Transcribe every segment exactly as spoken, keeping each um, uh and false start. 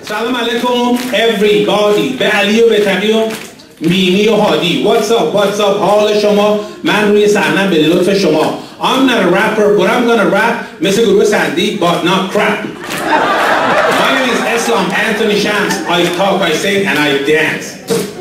سلام علیکم everybody. به علی و به تقی و مینی و هادی. What's up, what's up, حال شما؟ من روی صحنه به لطف شما. I'm not a rapper, but I'm gonna rap مثل گروه سندی, but not crap. My name is Islam Anthony Shams. I talk, I sing, and I dance.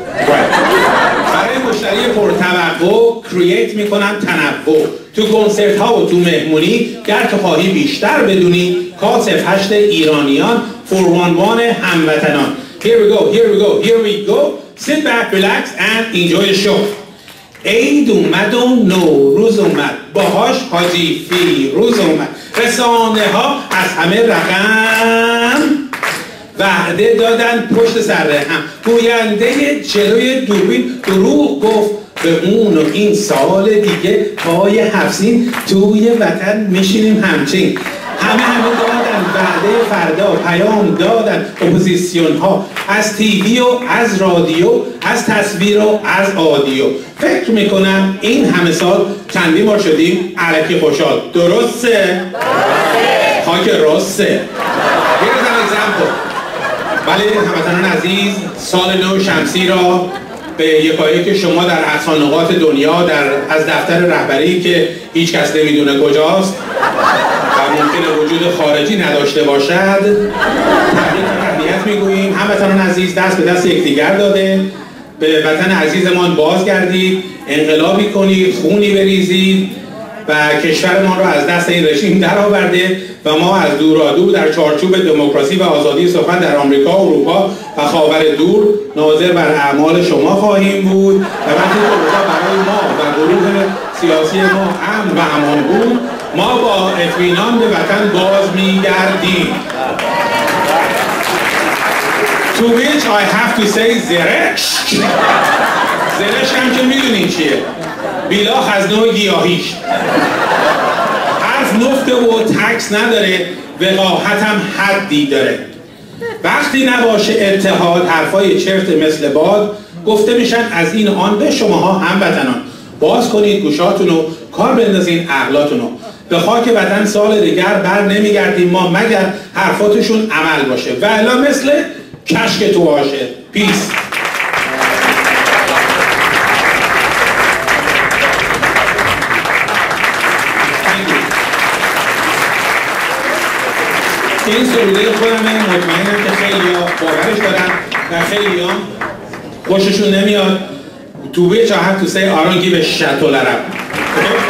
برای مشتری پرتوقع کرییت میکنم تنوع. تو کنسرت ها و تو مهمونی گر تو خواهی بیشتر بدونی کاسف هشت ایرانیان فوروانوان هموطنان. Here we go, here we go, here we go. Sit back, relax and enjoy the show. عید اومد و نوروز اومد باهاش حاجی فیروز اومد. رسانه ها از همه رقم وعده دادن پشت سر هم. گوینده جلوی دوربین دروغ گفت به اون و این سال دیگه پای هفسین توی وطن میشینیم همچین. همه همه دادن وعده فردا پیام دادن اپوزیسیون ها از تیوی و از رادیو از تصویر و از آدیو. فکر میکنم این همه سال چندی ما شدیم الکی خوشحال. درسته؟ خاک راسته. Here's an example. ولی هموطنان عزیز سال نو شمسی را به یکایی که شما در اقصا نقاط دنیا در از دفتر رهبری که هیچ کس نمیدونه کجاست و ممکنه وجود خارجی نداشته باشد تبریک و تهنیت میگوییم. هموطنان عزیز دست به دست یکدیگر داده به وطن عزیزمان بازگردید، انقلابی کنید، خونی بریزید و کشورمان را از دست این رژیم درآورده و ما از دورادور در چارچوب دموکراسی و آزادی سخن در آمریکا، اروپا و خاور دور ناظر بر اعمال شما خواهیم بود و وقتی که برای ما و گروه سیاسی ما امن و امان بود ما با اطمینان به وطن باز میگردیم. To which I have to say زرش زرش هم که میدونین چیه؟ بیلاخ از نوع گیاهیش حرف نفته و تکس نداره، وقاحت هم حدی داره. وقتی نباشه اتحاد حرفای چرت مثل باد گفته میشن از این آن به شماها هموطنان. باز کنید گوشاتونو، کار بندازین عقلاتونو. به خاک وطن سال دیگر بر نمیگردیم ما مگر حرفاتشون عمل باشه و الا مثل کشک تو باشه. پیس. این سروده خودمه، مطمئنم که خیلی ها باورش دارن و خیلی ها خوششون نمیاد. To which I have to say I don't give a shit.